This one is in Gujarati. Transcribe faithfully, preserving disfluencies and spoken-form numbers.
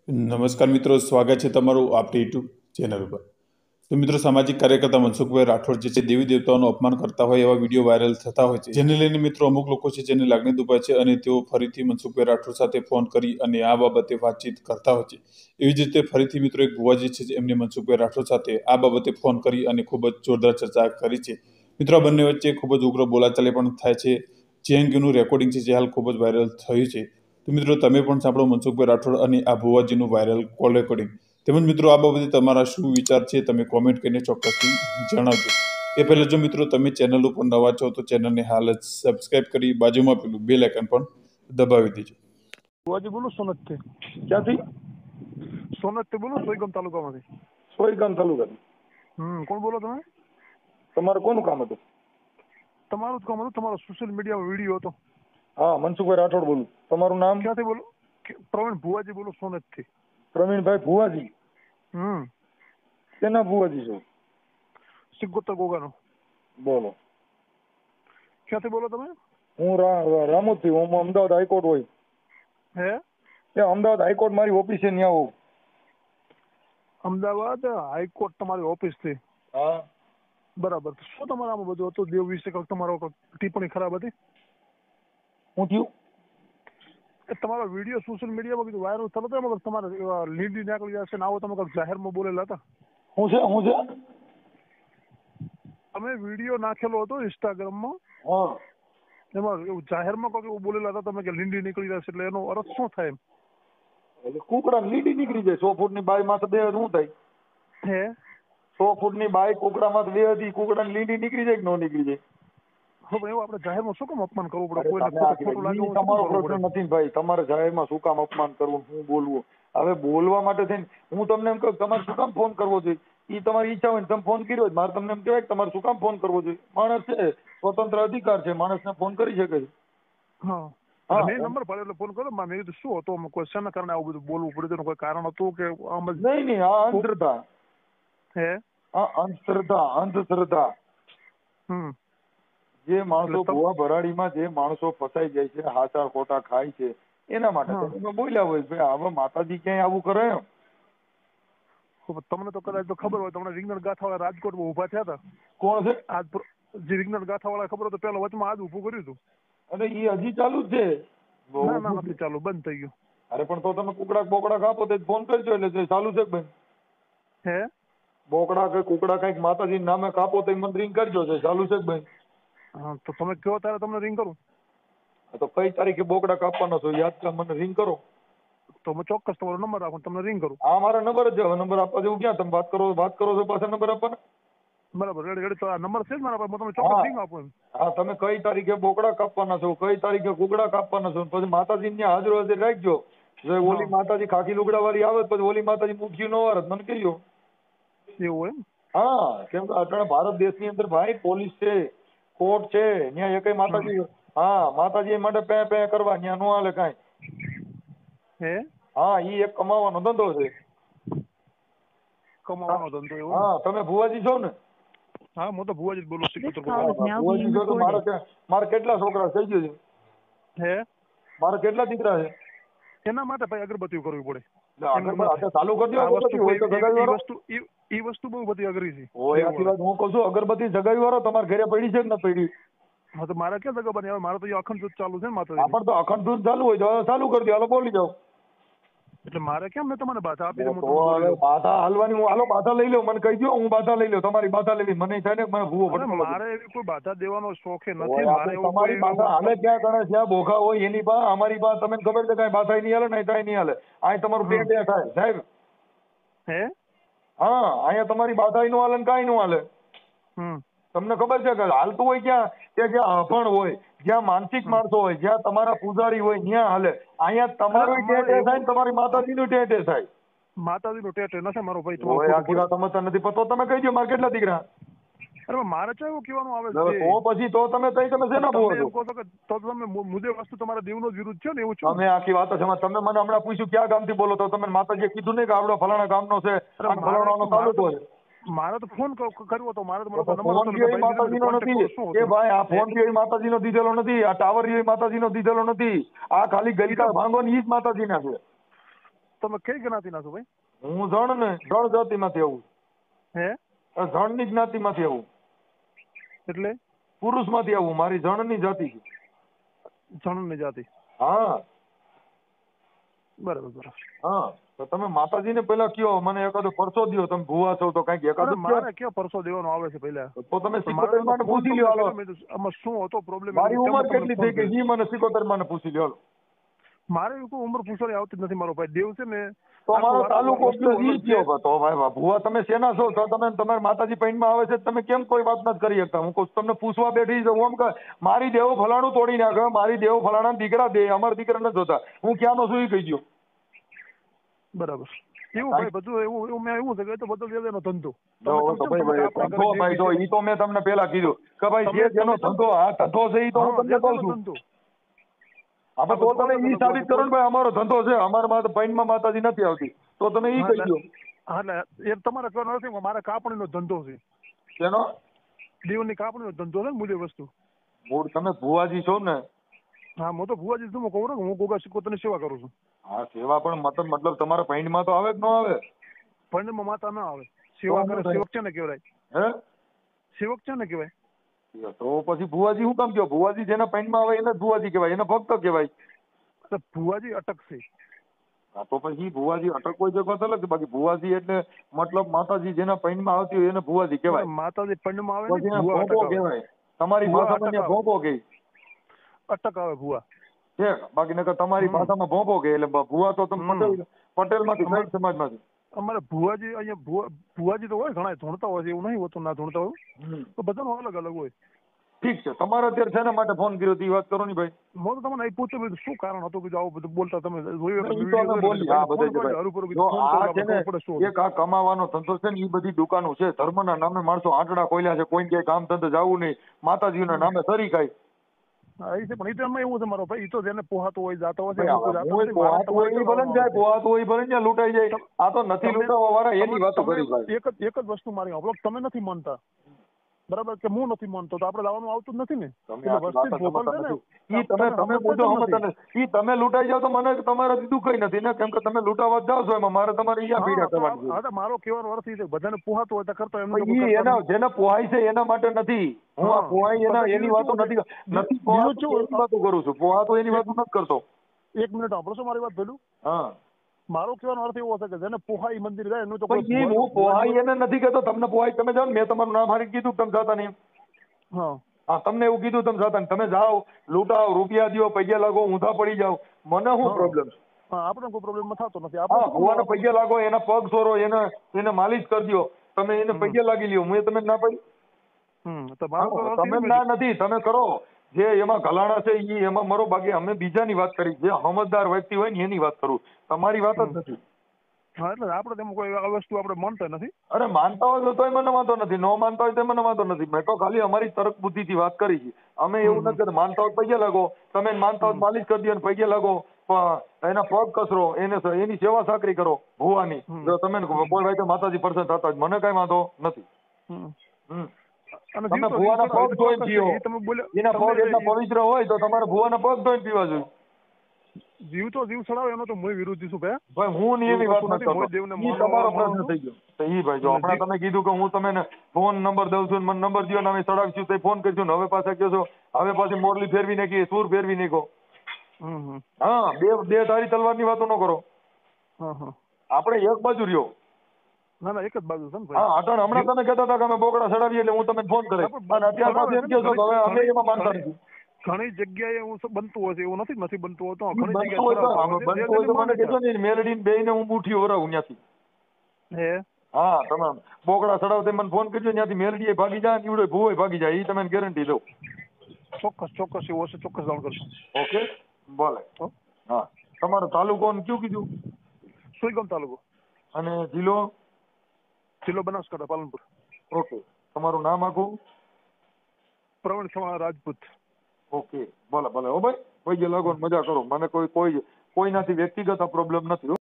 નમસ્કાર મિત્રો, સ્વાગત છે તમારું આપણી યુટ્યુબ ચેનલ પર। તો મિત્રો, સામાજિક કાર્યકર્તા મનસુખભાઈ રાઠોડ જે છે દેવી દેવતાઓનું અપમાન કરતા હોય એવા વિડીયો વાયરલ થતા હોય છે, જેને લઈને મિત્રો અમુક લોકો છે જેની લાગણી દુભાય છે અને તેઓ ફરીથી મનસુખભાઈ રાઠોડ સાથે ફોન કરી અને આ બાબતે વાતચીત કરતા હોય છે। એવી જ રીતે ફરીથી મિત્રો એક ભુવાજી છે એમને મનસુખભાઈ રાઠોડ સાથે આ બાબતે ફોન કરી અને ખૂબ જ જોરદાર ચર્ચા કરી છે। મિત્રો આ બંને વચ્ચે ખૂબ જ ઉગ્ર બોલાચાલી પણ થાય છે, જે અંગેનું રેકોર્ડિંગ છે જે હાલ ખૂબ જ વાયરલ થયું છે। તો મિત્રો તમે પણ સાંભળો મનસુખભાઈ રાઠોડ અને આ ભુવાજીનું વાયરલ કોલ રેકોર્ડિંગ। તેમજ મિત્રો આ બાબતે તમારા શું વિચાર છે તમે કોમેન્ટ કરીને ચોક્કસથી જણાવજો। એ પહેલા જો મિત્રો તમે ચેનલ ઉપર નવા છો તો ચેનલને હાલ જ સબસ્ક્રાઇબ કરી બાજુમાં પેલું બેલ આઇકન પણ દબાવી દેજો। ભુવાજી બોલો સોનતથી। ક્યાંથી? સોનતથી બોલો, સોયગામ તાલુકામાંથી। સોયગામ તાલુકાથી। હમ કોણ બોલો તમે? તમારે કોનું કામ હતું? તમારું જ કામ હતું, તમારો સોશિયલ મીડિયામાં વિડીયો હતો। હા, મનસુખભાઈ રાઠોડ બોલું। તમારું નામ? ક્યાંથી બોલો? પ્રવીણ ભુવાજી બોલો, સોનતથી। પ્રવીણભાઈ ભુવાજી? હમ કેના ભુવાજી છો? સિકોતર ગોગાનો। બોલો। ક્યાંથી બોલો તમે? હું રા- રામોદથી। હું અમદાવાદ હાઈકોર્ટ હોય હે એ અમદાવાદ હાઈકોર્ટ મારી ઓફિસ છે, ત્યાં હોઉં। અમદાવાદ હાઈકોર્ટ તમારી ઓફિસ થી? હા બરાબર। શું તમારે આમાં બધું હતું? દેવ વિશે કંઈક તમારો કંઈક ટિપ્પણી ખરાબ હતી? શું થયું? એ તમારો વિડીયો સોશિયલ મીડિયામાં કીધું વાયરલ થયો હતો, એમાં તમારે લીડી નીકળી જશે ને આવો તમે કંઈક જાહેરમાં બોલેલા હતા। શું છે? શું છે? તમે વિડીયો નાખેલો હતો ઇન્સ્ટાગ્રામમાં, હા, એમાં એવું જાહેરમાં કંઈક એવું બોલેલા હતા તમે કે લીંડી નીકળી જશે, એટલે એનો અર્થ શું થાય? એટલે કુકડા લીટી નીકળી જાય। સો ફૂટની બાય માથે બે શું થાય? હે સો ફૂટની બાય કુકડા માથે બે હતી, કુકડાની લીટી નીકળી જાય કે ન નીકળી જાય? હવે એવું આપણે જાહેરમાં શું કામ અપમાન કરવું પડે? અરે કોઈને તમે આ ખોટું લાગે ઈ એવું શું તમારો કરવું પ્રશ્ન પડે? નથી ને ભાઈ, તમારે જાહેરમાં શું કામ અપમાન કરવું, શું બોલવું? હવે બોલવા માટે થઈને હું તમને એમ કહું તમારે શું કામ ફોન કરવો જોઈએ? એ તમારી ઈચ્છા હોય ને તમે ફોન કર્યો હોય, મારે તમને એમ કહેવાય કે તમારે શું કામ ફોન કરવો જોઈએ? માણસ છે, સ્વતંત્ર અધિકાર છે, માણસને ફોન કરી શકે છે। હા હા, મેં નંબર પાડ્યો એટલે ફોન કર્યો। મેં કીધું શું હતું, કોઈ શેના કારણે આવું બધું બોલવું પડ્યું, તેનું કોઈ કારણ હતું કે આમ જ? નહીં નહીં, આ અંધશ્રદ્ધા, હે આ અંધશ્રદ્ધા, અંધશ્રદ્ધા। હમ જે માણસો એટલે તમ- ભુવા ભરાડીમાં જે માણસો ફસાઈ જાય છે, હાચા ખોટા ખાય છે, એના માટે હા. તમે બોલ્યા હોય કે ભાઈ હવે માતાજી ક્યાંય આવું કરે એમ? તો તમને તો કદાચ તો ખબર હોય, તમને વિજ્ઞાન ગાથાવાળા રાજકોટમાં ઊભા થયા હતા। કોણ છે? આજ પ્ર- જે વિજ્ઞાન ગાથાવાળા ખબર હોય તો પેલા વચમાં આજ ઊભું કર્યું હતું। અને એ હજી ચાલુ જ છે? ના ના નથી ચાલુ, બંધ થઈ ગયું। અરે પણ તો તમે કુકડા બોકડા કાપો તો ફોન કરજો એટલે તે ચાલુ છે કે ભાઈ? હે બોકડા કે કુકડા કઈક માતાજી નામે કાપો તો મને રિંગ કરજો છે, ચાલુ છે કે ભાઈ? હા તો તમે કહો ત્યારે તમને રિંગ કરું? તો કઈ તારીખે બોકડા કાપવાના છો યાદ કર, મને રિંગ કરો। તો હું ચોક્કસ તમારો નંબર રાખું, તમને રિંગ કરું। આ મારા નંબર જ છે, હવે નંબર આપવા જેવું ક્યાં? તમે વાત કરો વાત કરો છો પાછા નંબર આપવાના? બરાબર, રેડી રેડી। તો આ નંબર છે જ મારા પાસે, હું તમને હા. ચોક્કસ રિંગ આપું એમ। હા, તમે કઈ તારીખે બોકડા કાપવાના છો, કઈ તારીખે કુકડા કાપવાના છો, પછી માતાજી ત્યાં હાજર હાજર રાખજો। જો ઓલી હા. માતાજી ખાખી લુગડા વાળી આવે પછી ઓલી માતાજી મુખી નો આવે મને કહીજો। એવું એમ? હા, કેમ કે અત્યારે ભારત દેશની અંદર ભાઈ પોલીસ છે, કોર્ટ છે, ત્યાં એકય માતાજી, હા માતાજી માટે પે પે કરવા ત્યાં નો હાલે કાંઈ। હે હા, ઈ એક કમાવાનો ધંધો છે। કમાવાનો ધંધો એવો? હા, તમે ભુવાજી છો ને? હા, હું તો ભુવાજી જ બોલું સિકોતર હા, ગોગાનો। ભુવાજી છો તો મારે કે- મારે કેટલા છોકરા થઈ ગયું છે? હે મારે કેટલા દીકરા છે? એના માટે ભાઈ અગરબત્તીઓ કરવી પડે। એટલે અગરબત્તી હાથે ચાલુ કરી દો, આ વસ્તુ અગરબત્તી હોય તો કોઈ- જગાવી ઈ- ઈ વાળો। વસ્તુ ઈ- ઈ વસ્તુ બહુ બધી અઘરી છે। ઓય આખી વાત હું કહું છું, અગરબત્તી જગાવી વાળો તમારે ઘરે પડી છે કે ન પડી? હા તો મારે ક્યાં જગા બની? હવે મારે તો ઈ અખંડ જ્યોત ચાલુ છે ને હા, માતાજીની। પણ તો અખંડ દૂધ ચાલુ હોય તો ચાલુ કરી દો, હાલો બોલી જાઓ। એટલે મારે કેમ મેં તમને બાધા આપી છે? હું તો તમને બોલી હવે લઉં? બાધા હાલવાની, હું હાલો બાધા લઈ લો, મને કહી દો હું બાધા લઈ લઉં, તમારી બાધા લેવી મને થાય ને મને ભૂવો અરે ભટકો મારે એવી કોઈ બાધા દેવાનો શોખે નથી। ઓય મારે આપણે એવું તમારી કોઈ બાધા હાલે એવું- ક્યાં ગણે જ્યાં ભોખા હોય એની પા અમારી પાસે તમને ખબર છે કઈ બાધા નહીં હાલે નહીં થાય નહીં હાલે, અહીં તમારું બે બે થાય સાહેબ। હે હા, અહીંયા તમારી બાધા નું હાલે ને કાંઈ નું હાલે। હમ તમને ખબર છે કે હાલતું હોય ક્યાં કે જ્યાં અભણ હોય, જ્યાં માનસિક માણસો હોય, જ્યાં તમારા પૂજારી હોય ત્યાં હાલે। અહીંયા તમારું અમારે ટેટે થાય એવું- ને તમારી માતાજીનું ટેટે થાય। માતાજીનો ટેટ નથી મારો ભાઈ, તમારો ઓય ખોટું આખી બોલો। વાત સમજતા નથી, પણ તો તમે કહી દો મારે કેટલા દીકરા? અરે મારે તો એવું કહેવાનું આવે હવે છે, તો પછી તો તમે તઈ તમે શેના ભૂવો તમે છો? એમ કહો છો કે તો તમે મુ- મુદ્દે વસ્તુ તમારા દેવનો જ વિરુદ્ધ છે ને, એવું છું? તમે આખી વાત જ સમજ, તમે મને હમણાં પૂછ્યું ક્યાં ગામથી બોલો તો તમે માતાજીએ કીધું નહીં કે આવડો ફલાણા ગામનો છે અરે અને મારે ફલાણાનો તો- મારે તાલુકો તો- છે। મારે તો ફોન ક- કર્યો હતો, મારે તો તો મારો નંબર ફોન હતો બી એટલે એ ભાઈ માતાજીનો contact નથી કરો, શું એ હતું? ભાઈ, આ ફોન બી એ માતાજીનો દીધેલો નથી, આ ટાવર એ માતાજીનો દીધેલો નથી, આ ખાલી ગલકા ભાંગો ને ઈ જ માતાજીના છે। તમે કઈ જ્ઞાતિના છો ભાઈ? હું જણ ને જણ જાતિમાંથી આવું. હે? જણની જ્ઞાતિમાંથી આવું. એટલે પુરુષમાંથી આવું. મારી જણની જાતિ છે. જણની જાતિ. હા બરાબર બરાબર. હા તો તમે માતાજીને પેલા કયો મને એકાદો પરસો દ્યો. તમે ભૂવા છો તો કઈક અરે એકાદો મારે કયો પરસો દેવાનો આવે છે પહેલા? તો તમે મારે સિકોતેર માં પૂછી લ્યો. હાલો આમાં શું હતો પ્રોબ્લેમ? મારી ઉંમર કેટલી થઈ ગઈ ઈ મને સિકોતેર માં પૂછી લ્યો. મારે કોઈ ઉંમર પૂછવાની આવતી જ નથી. મારો ભાઈ દેવ છે ને તો મારો તાલુકો ઈ કયો તો ભાઈ ભૂવા તમે શેના છો? તો તમે તમારી માતાજી પૈણમાં આવે છે તમે કેમ કોઈ વાત નથી કરી શકતા? હું કહું તમને પૂછવા બેઠી છું ઓમ કે મારી દેવો ફલાણું તોડી નાખે, મારી દેવો ફલાણા દીકરા દે, અમારા દીકરા નથી જોતા. હું ક્યાંનો છું ઈ કહી ગયો. બરાબર. એવું ભાઈ બધું એવું એવું મેં એવું છે કે તો બધો એનો ધંધો. જો તો ભાઈ ભાઈ ધંધો ભાઈ જો ઈ તો મેં તમને પેલા કીધું કે ભાઈ જે જેનો ધંધો આ ધંધો છે ઈ તો હું તમને કહું છું. આપણે તો તમે ઈ સાબિત કરો ને ભાઈ અમારો ધંધો છે, અમારા પૈણમાં માતાજી નથી આવતી તો તમે ઈ કહી દો. એટલે એ તમારે કરવાનો નથી. મારે કાપણીનો ધંધો છે. શેનો? દેવની કાપણીનો ધંધો છે, મૂલ્ય વસ્તુ. મૂળ તમે ભુવાજી છો ને? હા હું તો ભુવાજી છું. હું કહું ને હું ગોગા સિકોતરની સેવા કરું છું. હા સેવા પણ મતલબ મતલબ તમારા પૈણમાં તો આવે કે ન આવે? પૈણમાં માતા ના આવે. સેવા કરે સેવક છે ને કહેવાય. હે? સેવક છે ને કહેવાય. તો પછી ભુવાજી શું કામ કયો? ભુવાજી જેના પૈણમાં આવે એને ભુવાજી કહેવાય, એને ભક્ત કહેવાય. ભુવાજી અટકશે. હા તો પછી ભુવાજી અટક હોય છે વાત અલગ. બાકી ભુવાજી એટલે મતલબ માતાજી જેના પૈણમાં આવતી હોય એને ભુવાજી કહેવાય. માતાજી પૈણમાં આવે ને ભોંપો કહેવાય. તમારી ભાષામાં ત્યાં ભોંપો કહે. અટક આવે ભુવા છે. બાકી નકર તમારી ભાષામાં ભોંપો કહે. એટલે ભુવા તો તમે પટેલ પટેલ માંથી કઈ સમાજમાંથી? અમારે ભુવાજી અહીંયા ભુવાજી તો હોય ઘણા ધૂણતા હોય છે. એવું નહીં હોતું ના ધૂણતા હોય તો બધાનું અલગ અલગ હોય. ઠીક છે. તમારે અત્યારે શેના માટે ફોન કર્યો એ વાત કરો ને ભાઈ. હું તો તમને પૂછ્યું શું કારણ હતું કે આવું બધું બોલતા તમે? એક આ કમાવાનો ધંધો છે ને એ બધી દુકાનો છે. ધર્મના નામે માણસો આંટડા ખોલ્યા છે. કોઈ ક્યાંય કામ ધંધે જવું નહીં. માતાજીના નામે સરી ખાય. હા એ છે પણ એ તો એમાં એવું છે મારો ભાઈ. એ તો જેને પોહાતો હોય જાતો હોય પોહાતો હોય ભલે ત્યાં લૂંટાઈ જાય. આ તો નથી લૂંટાવા વાળા એની વાતો કરી. એક જ એક જ વસ્તુ મારી આપણો તમે નથી માનતા બરાબર કે હું નથી માનતો તો આપણે લાવવાનું આવતું જ નથી ને. તમે લૂંટાઈ જાવ તો મને તમારાથી દુઃખ નથી ને, કેમ કે તમે લૂંટાવા જાવ છો એમાં મારે તમારે અહીંયા પીડા કરવાની. મારો કહેવાનો અર્થ એ છે બધાને પોહાતો હોય તો કરતા એના જેને પોહાય છે એના માટે નથી. હું આ પોહાય એના એની વાતો નથી નથી વાતો કરું છું. પોહાતો એની વાતો નથી કરતો. એક મિનિટ આપણો શું મારી વાત પેલું? હા મારો કહેવાનો અર્થ એવો છે કે જેને પોહાઈ મંદિર જાય એનું તો હું પોહાઈ એને નથી કહેતો. તમને પોહાઈ તમે જાઓ મેં તમારું નામ હારી કીધું તમે જાતા નહીં. હા હા તમને એવું કીધું તમે જાતા તમે જાઓ લૂંટાઓ રૂપિયા દો પૈસા લાગો ઊંધા પડી જાઓ. મને શું પ્રોબ્લેમ છે? હા આપણે કોઈ પ્રોબ્લેમ થતો નથી. આપણે ભગવાનને પૈસા લાગો એના પગ સોરો એને એને માલિશ કરી દો. તમે એને પૈસા લાગી લ્યો. હું તમે ના પડી તમે ના નથી તમે કરો. જે એમાં ગલાણા છે એ એમાં મરો. બાકી અમે બીજાની વાત કરી. જે સમજદાર વ્યક્તિ હોય ને એની વાત કરું. તમારી વાત જ નથી. હા એટલે આપણે તેમાં કોઈ આ વસ્તુ આપણે માનતા નથી. અરે માનતા હોય તો મને વાંધો નથી. ન માનતા હોય તો મને વાંધો નથી. મેં તો ખાલી અમારી તર્ક બુદ્ધિ થી વાત કરી છે. અમે એવું નથી કરતા. માનતા હોય પૈસા લાગો. તમે માનતા હોય માલિશ કરી દો અને પૈસા લાગો. એના પગ કસરો એને એની સેવા સાકરી કરો ભુવાની. જો તમે કોઈ ભાઈ તો માતાજી પ્રસન્ન થતા હોય મને કઈ વાંધો નથી. હમ તમે ભુવાના પગ ધોઈને પીઓ. એના પગ એટલા પવિત્ર હોય તો તમારે ભુવાના પગ ધોઈને પીવા જોઈએ. જીવ તો જીવ છડાવે એનો તો હું વિરુદ્ધ છું ભાઈ. હું ની એની વાત નથી કરતો. ઈ તમારો પ્રશ્ન થઈ ગયો. તો ઈ ભાઈ જો હમણાં તમે કીધું કે હું તમને ફોન નંબર દઉં છું મને નંબર દો ને અમે ચડાવીશું તો ફોન કરશું ને હવે પાછા કહો છો હવે પાછી મોરલી ફેરવી નાખી સૂર ફેરવી નાખો. હા બે બે ધારી તલવારની વાતો ન કરો. આપણે એક બાજુ રહ્યો. ના ના એક જ બાજુ છે. હા અટણ હમણાં તમે કહેતા હતા કે અમે બોકડા ચડાવીએ એટલે હું તમને ફોન કરે અને અત્યાર પાછું એમ કહો છો કે હવે અમે એમાં માનતા નથી. ઘણી જગ્યાએ એવું બનતું હોય છે. એવું નથી નથી બનતું હોતું. ઘણી જગ્યાએ મેલડી બે ને હું બુઠી ઓરાવું ત્યાંથી. હે હા તમે બોકડા ચડાવતા મને ફોન કરજો ત્યાંથી મેલડી ભાગી જાય નીવડો ભૂવો ભાગી જાય એ તમે ગેરંટી દઉં. ચોક્કસ ચોક્કસ એવું હશે ચોક્કસ જાણ કરશું. ઓકે ભલે. હા તમારો તાલુકો કયું કીધું? સુઈગામ તાલુકો. અને જિલ્લો? જિલ્લો બનાસકાંઠા પાલનપુર. ઓકે તમારું નામ આખું? પ્રવીણ સવાણા રાજપૂત. ઓકે ભલે ભલે હો ભાઈ પૈસા લાગો મજા કરો. મને કોઈ કોઈ કોઈનાથી વ્યક્તિગત પ્રોબ્લેમ નથી.